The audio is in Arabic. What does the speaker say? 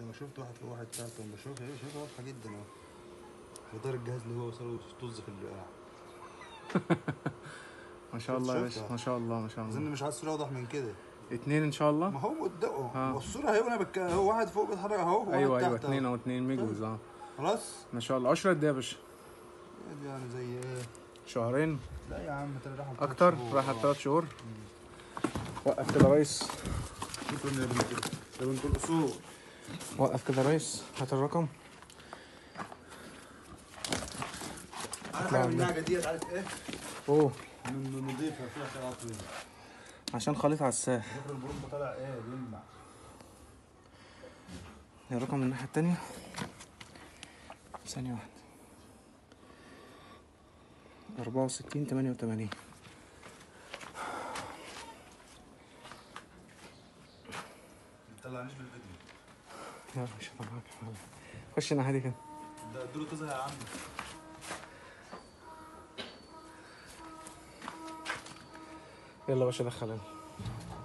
لما شفت واحد فوق واحد تحت لما شايفها واضحه جدا اهو. غدار الجهاز اللي هو وصله طز في البقاع. ما شاء الله يا باشا، ما شاء الله ما شاء الله. اظن مش عايز الصوره اوضح من كده. 2 ان شاء الله. ما هو قدامه الصوره اهي وانا هو واحد فوق بيتحرك اهو وواحد ايوه تحت ايوه 2 او 2 ميجوز. خلاص ما شاء الله. 10 قد ايه يا باشا؟ يعني زي ايه؟ شهرين؟ لا يا عم راح اكتر، راح 3 شهور. وقف كده يا ريس. شكرا يا بنت الاصول. وقف كده يا ريس، هات الرقم. عارف حاجه من النعجه ديت؟ عارف ايه؟ اوه من نضيفها فيها خياطين عشان خليط عساه. فاكر البرومبا طالع ايه بيلمع. الرقم من الناحيه التانيه. ثانيه واحده. 64 88. مطلعنيش بالفيديو. لا مش هطلعك. خش الناحيه دي كده. ده ادوله طازه يا عم. يلا يا باشا دخلنا.